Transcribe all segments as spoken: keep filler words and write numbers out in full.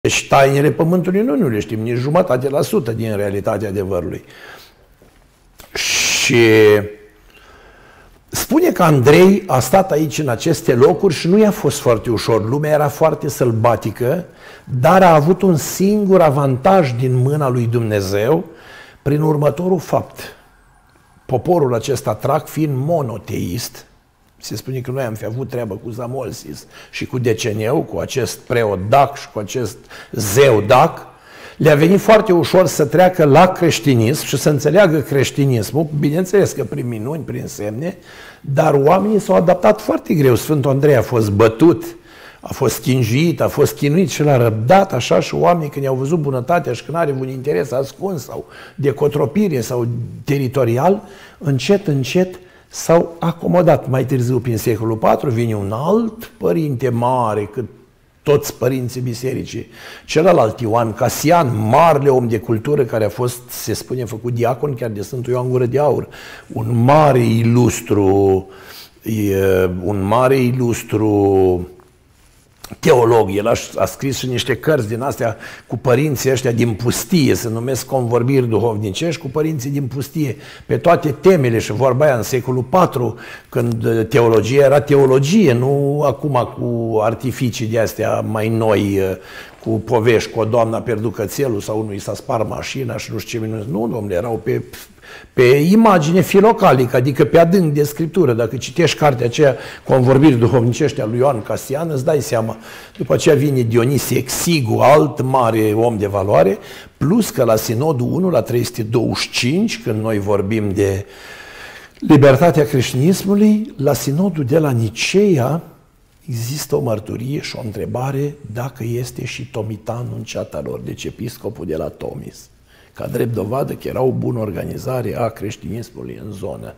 Deci tainele pământului noi nu le știm, nici jumătate la sută din realitatea adevărului. Și spune că Andrei a stat aici în aceste locuri și nu i-a fost foarte ușor. Lumea era foarte sălbatică, dar a avut un singur avantaj din mâna lui Dumnezeu prin următorul fapt. Poporul acesta trac fiind monoteist, se spune că noi am fi avut treabă cu Zamolsis și cu Deceneu, cu acest preot Dac și cu acest zeu Dac, le-a venit foarte ușor să treacă la creștinism și să înțeleagă creștinismul, bineînțeles că prin minuni, prin semne, dar oamenii s-au adaptat foarte greu. Sfântul Andrei a fost bătut, a fost schinjuit, a fost chinuit și l-a răbdat așa și oamenii când i-au văzut bunătatea și când are un interes ascuns sau de cotropire sau teritorial, încet, încet s-au acomodat. Mai târziu, prin secolul patru, vine un alt părinte mare, cât toți părinții bisericii, celălalt Ioan Casian, marele om de cultură care a fost, se spune, făcut diacon chiar de Sfântul Ioan Gură de Aur, un mare ilustru, un mare ilustru teolog. El a, a scris și niște cărți din astea cu părinții ăștia din pustie, se numesc Convorbiri duhovnicești, cu părinții din pustie, pe toate temele. Și vorba aia în secolul patru, când teologia era teologie, nu acum cu artificii de astea mai noi, cu povești, cu o doamnă a pierdut cățelul sau unui s-a spart mașina și nu știu ce minuni. Nu, domnule, erau pe, pe imagine filocalică, adică pe adânc de scriptură. Dacă citești cartea aceea, Convorbiri duhovnicești a lui Ioan Casian, îți dai seama. După aceea vine Dionisie Exigu, alt mare om de valoare, plus că la Sinodul unu, la trei sute douăzeci și cinci, când noi vorbim de libertatea creștinismului, la Sinodul de la Niceea, există o mărturie și o întrebare dacă este și Tomitanul în ceata lor, deci episcopul de la Tomis, ca drept dovadă că era o bună organizare a creștinismului în zonă.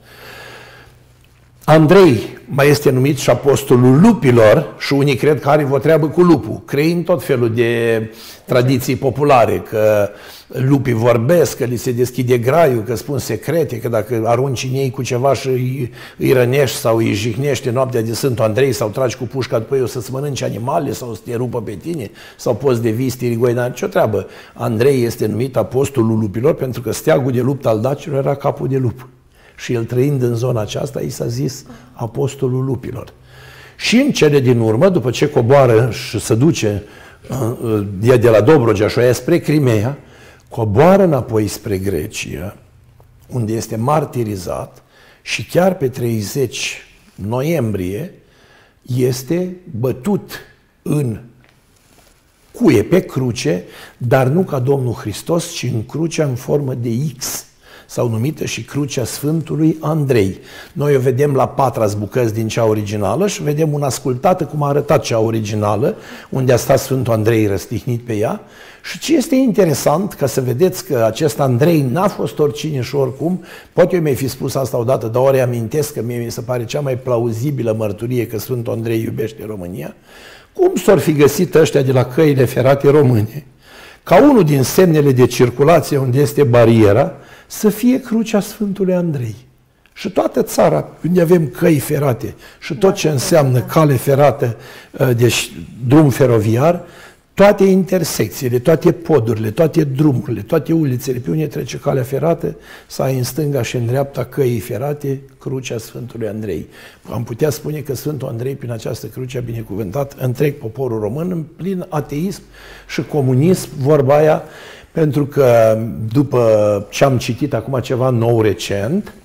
Andrei mai este numit și apostolul lupilor și unii cred că are o treabă cu lupul, creind tot felul de tradiții populare, că lupii vorbesc, că li se deschide graiul, că spun secrete, că dacă arunci în ei cu ceva și îi, îi rănești sau îi jihnești noaptea de Sfântul Andrei sau tragi cu pușca după ei o să-ți mănânci animale sau să te rupă pe tine sau poți devii stirigoi, dar ce-o treabă. Andrei este numit apostolul lupilor pentru că steagul de luptă al dacilor era capul de lup. Și el trăind în zona aceasta, i s-a zis apostolul lupilor. Și în cele din urmă, după ce coboară și se duce de, de la Dobrogea și o ia spre Crimea, coboară înapoi spre Grecia, unde este martirizat și chiar pe treizeci noiembrie este bătut în cuie, pe cruce, dar nu ca Domnul Hristos, ci în crucea în formă de X, sau numită și crucea Sfântului Andrei. Noi o vedem la patra bucăți din cea originală și vedem una ascultată cum a arătat cea originală, unde a stat Sfântul Andrei răstihnit pe ea. Și ce este interesant, ca să vedeți că acest Andrei n-a fost oricine și oricum, poate eu mi-ai fi spus asta odată, dar ori amintesc că mie mi se pare cea mai plauzibilă mărturie că Sfântul Andrei iubește România, cum s-or fi găsit ăștia de la căile ferate române, ca unul din semnele de circulație unde este bariera, să fie crucea Sfântului Andrei. Și toată țara, unde avem căi ferate și tot ce înseamnă cale ferată, deci drum feroviar, toate intersecțiile, toate podurile, toate drumurile, toate ulițele pe unde trece calea ferată, să ai în stânga și în dreapta căii ferate, crucea Sfântului Andrei. Am putea spune că Sfântul Andrei, prin această cruce, a binecuvântat întreg poporul român în plin ateism și comunism, vorba aia, pentru că după ce am citit acum ceva nou recent,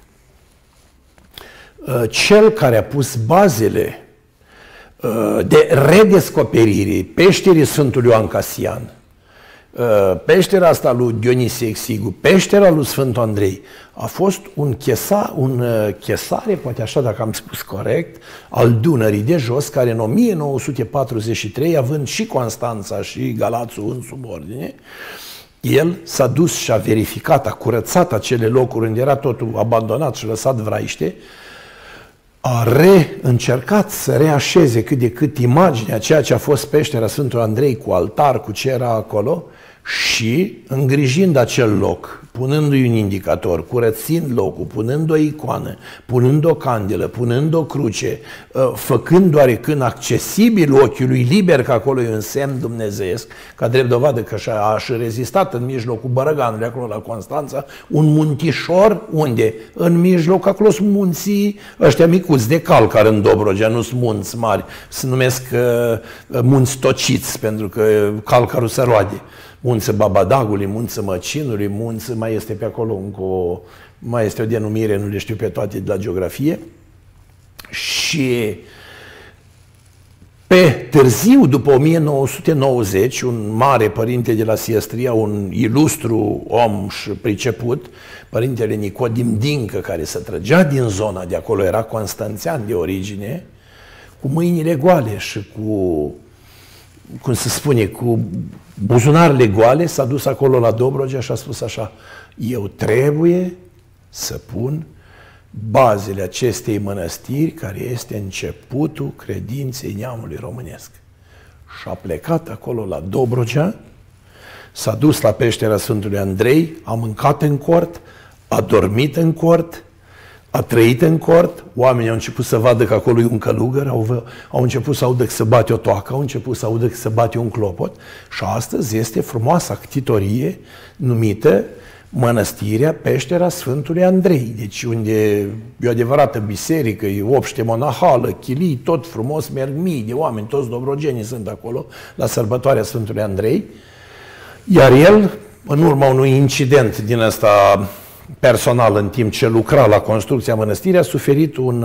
cel care a pus bazele de redescoperire peșterii Sfântului Ioan Casian, peștera asta lui Dionisie Exigu, peștera lui Sfântul Andrei, a fost un, chesa, un chesare, poate așa dacă am spus corect, al Dunării de jos, care în o mie nouă sute patruzeci și trei, având și Constanța și Galațul în subordine, el s-a dus și a verificat, a curățat acele locuri unde era totul abandonat și lăsat vraiște, a reîncercat să reașeze cât de cât imaginea, ceea ce a fost peștera Sfântului Andrei cu altar, cu ce era acolo și îngrijind acel loc, punându-i un indicator, curățind locul, punând o icoană, punând o candelă, punând o cruce, făcând oarecând accesibil ochiului liber, că acolo e un semn dumnezeiesc, ca drept dovadă că a și rezistat în mijlocul Bărăganului, acolo la Constanța, un muntișor, unde? În mijloc, acolo sunt munții ăștia micuți de calcar în Dobrogea, nu sunt munți mari, se numesc uh, munți tociți, pentru că calcarul se roade. Munță Babadagului, Munță Măcinului, Munță, mai este pe acolo încă o, mai este o denumire, nu le știu pe toate de la geografie. Și pe târziu, după o mie nouă sute nouăzeci, un mare părinte de la Siestria, un ilustru om și priceput, părintele Nicodim Dincă, care se trăgea din zona de acolo, era constanțean de origine, cu mâinile goale și cu, cum se spune, cu buzunarele goale, s-a dus acolo la Dobrogea și a spus așa: eu trebuie să pun bazele acestei mănăstiri, care este începutul credinței neamului românesc. Și a plecat acolo la Dobrogea, s-a dus la peștera Sfântului Andrei, a mâncat în cort, a dormit în cort, a trăit în cort, oamenii au început să vadă că acolo e un călugăr, au, au început să audă că se bate o toacă, au început să audă că se bate un clopot și astăzi este frumoasa ctitorie numită Mănăstirea Peștera Sfântului Andrei, deci unde e o adevărată biserică, e obște monahală, chilii, tot frumos, merg mii de oameni, toți dobrogenii sunt acolo la sărbătoarea Sfântului Andrei, iar el, în urma unui incident din ăsta personal, în timp ce lucra la construcția mănăstirii, a suferit un,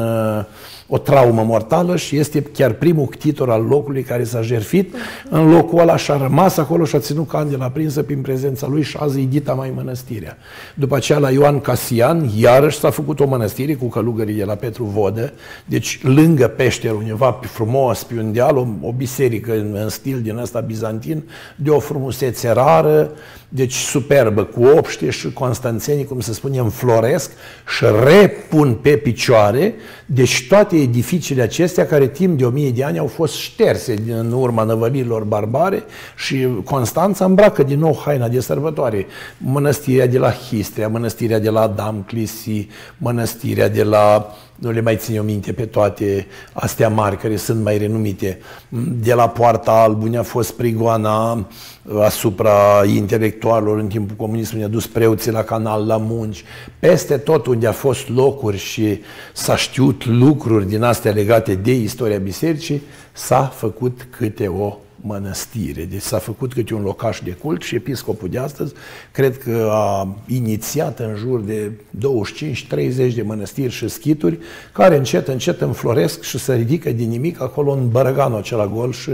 o traumă mortală și este chiar primul ctitor al locului care s-a jertfit în locul ăla și a rămas acolo și a ținut candela aprinsă prin prezența lui și a zidit mai mănăstirea. După aceea, la Ioan Casian, iarăși s-a făcut o mănăstire cu călugării de la Petru Vodă, deci lângă peșteră, undeva frumos, pe un deal, o, o biserică în, în stil din ăsta bizantin, de o frumusețe rară, deci superbă, cu obște și constanțenii, cum se spune, înfloresc și repun pe picioare, deci toate edificiile acestea care timp de o mie de ani au fost șterse în urma năvălirilor barbare și Constanța îmbracă din nou haina de sărbătoare. Mănăstirea de la Histria, mănăstirea de la Adam Clisi, mănăstirea de la... nu le mai țin eu minte pe toate astea mari care sunt mai renumite. De la Poarta Albă, unde a fost prigoana asupra intelectualilor în timpul comunismului, a dus preoții la Canal, la Munci, peste tot unde a fost locuri și s-a știut lucruri din astea legate de istoria bisericii, s-a făcut câte o mănăstire. Deci s-a făcut câte un locaș de cult și episcopul de astăzi cred că a inițiat în jur de douăzeci și cinci treizeci de mănăstiri și schituri care încet, încet înfloresc și se ridică din nimic acolo în Bărăganul acela gol și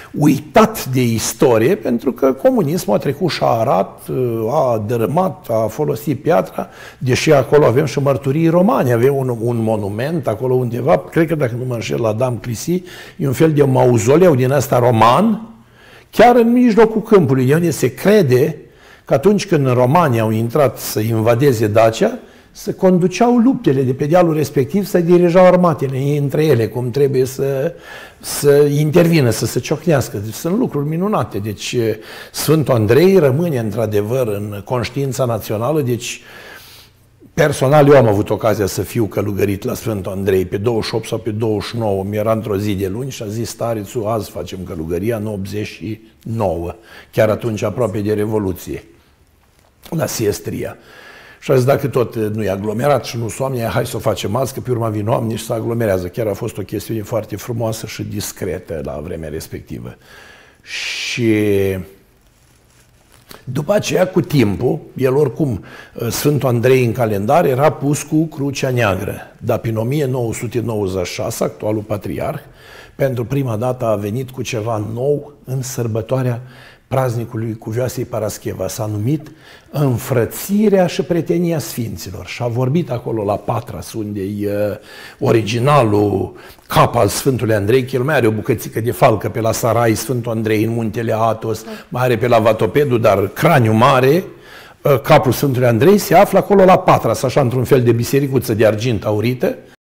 uitat de istorie, pentru că comunismul a trecut și a arat, a dărâmat, a folosit piatra, deși acolo avem și mărturii romane, avem un, un monument acolo undeva, cred că dacă nu mă înșel, la Adam Clisi, e un fel de mauzoleu din ăsta roman, chiar în mijlocul câmpului, de unde se crede că atunci când romanii au intrat să invadeze Dacia, se conduceau luptele de pe dealul respectiv, să dirijau armatele între ele, cum trebuie să, să intervină, să se ciocnească. Deci sunt lucruri minunate. Deci Sfântul Andrei rămâne într-adevăr în conștiința națională. Deci personal eu am avut ocazia să fiu călugărit la Sfântul Andrei pe douăzeci și opt sau pe douăzeci și nouă, mi-era într-o zi de luni și a zis starețul: azi facem călugăria, în optzeci și nouă, chiar atunci aproape de Revoluție, la Siestria. Și a zis, dacă tot nu e aglomerat și nu soamne, hai să o facem azi, că pe urma vin oameni și se aglomerează. Chiar a fost o chestiune foarte frumoasă și discretă la vremea respectivă. Și după aceea, cu timpul, el oricum, Sfântul Andrei în calendar era pus cu crucea neagră. Dar prin o mie nouă sute nouăzeci și șase, actualul patriarh, pentru prima dată a venit cu ceva nou în sărbătoarea praznicului Cuvioasei Parascheva. S-a numit Înfrățirea și Prietenia Sfinților. Și a vorbit acolo la Patras, unde e originalul cap al Sfântului Andrei, că el mai are o bucățică de falcă pe la Sarai, Sfântul Andrei, în muntele Atos, mai are pe la Vatopedu, dar craniu mare, capul Sfântului Andrei se află acolo la Patras, așa într-un fel de bisericuță de argint aurită.